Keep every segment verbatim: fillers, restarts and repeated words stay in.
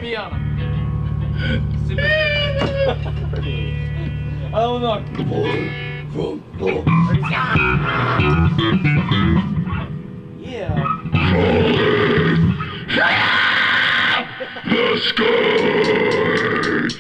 piano. Super pretty. Oh no. From the Yeah. the sky.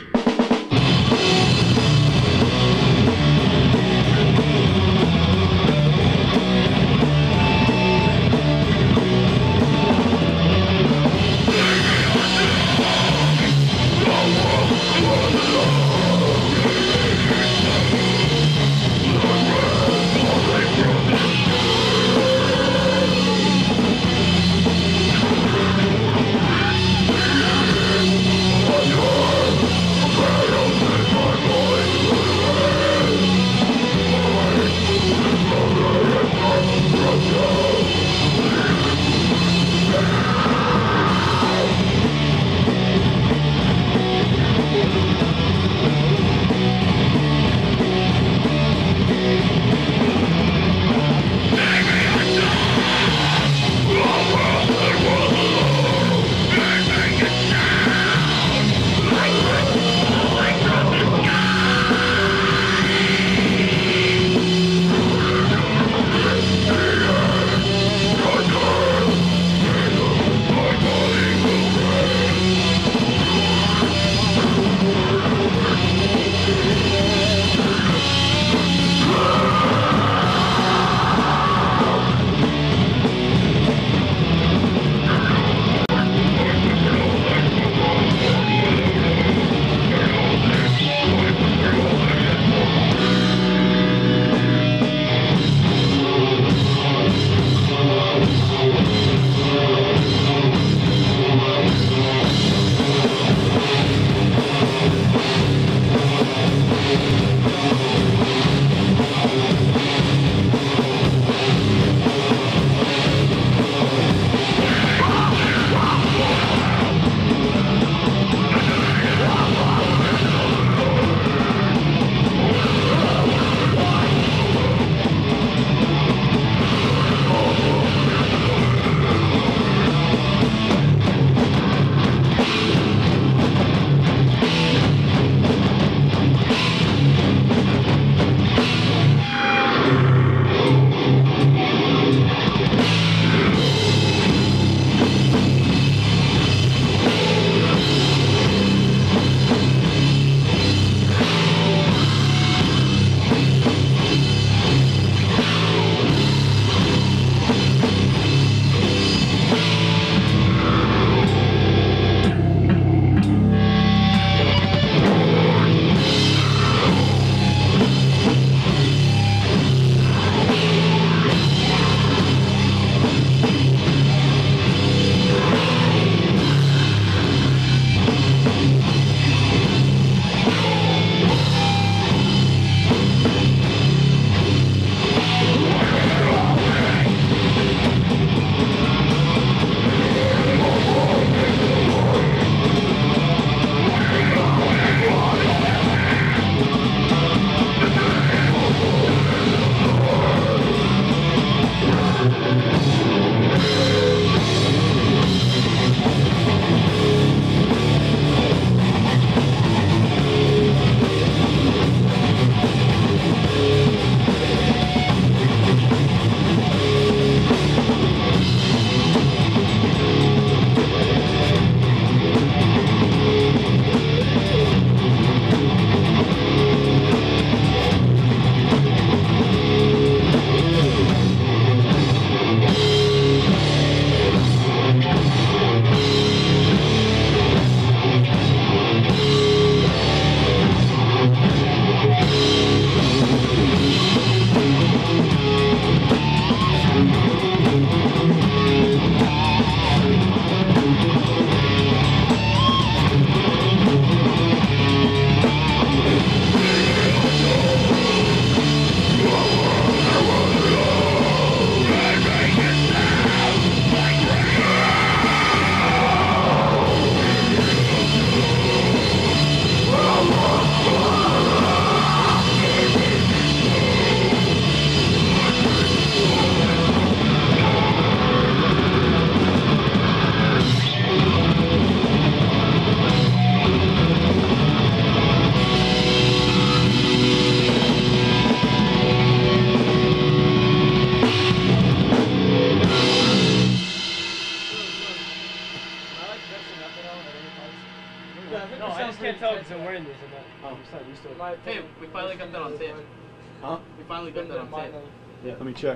No, I just can't tell because I'm wearing this. I'm not, oh, I'm not used to it. Hey, we finally got that on tape. Huh? We finally got that on tape. Yeah, let me check.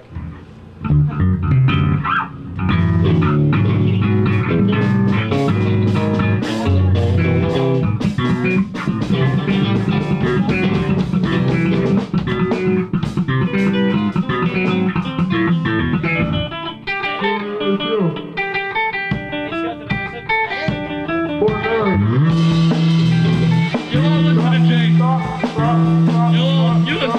You all listen to Jay. You all, you listen.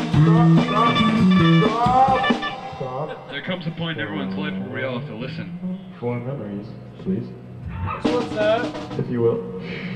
There comes a point in everyone's life where we all have to listen. Fond memories, please, What's that? if you will.